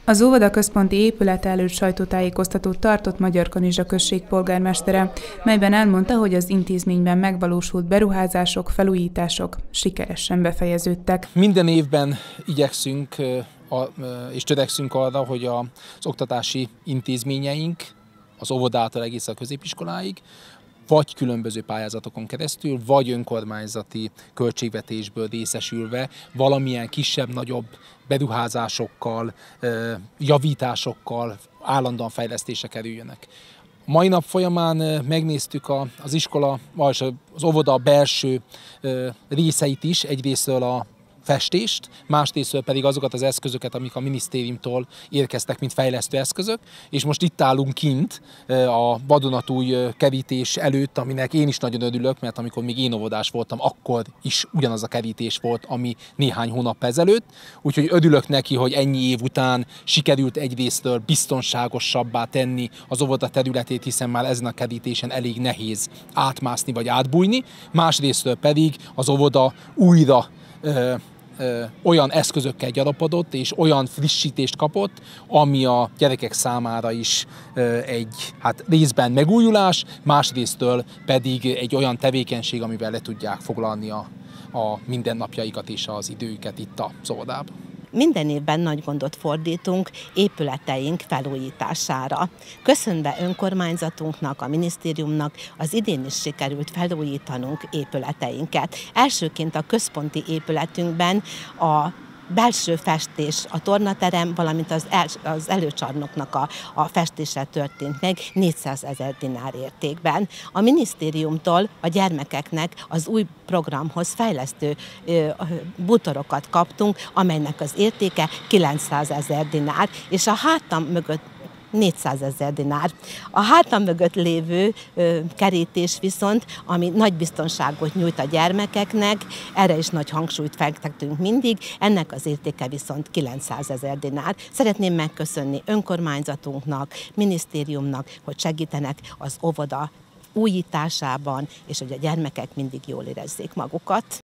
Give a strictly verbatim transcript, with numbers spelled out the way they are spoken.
Az óvoda központi épülete előtt sajtótájékoztatót tartott Magyarkanizsa község polgármestere, melyben elmondta, hogy az intézményben megvalósult beruházások, felújítások sikeresen befejeződtek. Minden évben igyekszünk és törekszünk arra, hogy az oktatási intézményeink, az óvodától egészen a középiskoláig, vagy különböző pályázatokon keresztül, vagy önkormányzati költségvetésből részesülve valamilyen kisebb-nagyobb beruházásokkal, javításokkal állandóan fejlesztésre kerüljenek. A mai nap folyamán megnéztük az iskola, vagy az óvoda belső részeit is, egyrésztről a festést, másrésztről pedig azokat az eszközöket, amik a minisztériumtól érkeztek, mint fejlesztő eszközök, és most itt állunk kint a vadonatúj kerítés előtt, aminek én is nagyon örülök, mert amikor még én óvodás voltam, akkor is ugyanaz a kerítés volt, ami néhány hónap ezelőtt, úgyhogy örülök neki, hogy ennyi év után sikerült egyrésztről biztonságosabbá tenni az óvoda területét, hiszen már ezen a kerítésen elég nehéz átmászni vagy átbújni, másrésztről pedig az óvoda újra Ö, ö, olyan eszközökkel gyarapodott és olyan frissítést kapott, ami a gyerekek számára is ö, egy hát részben megújulás, másrésztől pedig egy olyan tevékenység, amivel le tudják foglalni a, a mindennapjaikat és az időket itt az óvodában. Minden évben nagy gondot fordítunk épületeink felújítására. Köszönve önkormányzatunknak, a minisztériumnak, az idén is sikerült felújítanunk épületeinket. Elsőként a központi épületünkben a belső festés, a tornaterem, valamint az, el, az előcsarnoknak a, a festése történt meg négyszázezer dinár értékben. A minisztériumtól a gyermekeknek az új programhoz fejlesztő ö, bútorokat kaptunk, amelynek az értéke kilencszázezer dinár, és a hátam mögött négyszázezer dinár. A hátam mögött lévő ö, kerítés viszont, ami nagy biztonságot nyújt a gyermekeknek, erre is nagy hangsúlyt fektetünk mindig, ennek az értéke viszont kilencszázezer dinár. Szeretném megköszönni önkormányzatunknak, minisztériumnak, hogy segítenek az óvoda újításában, és hogy a gyermekek mindig jól érezzék magukat.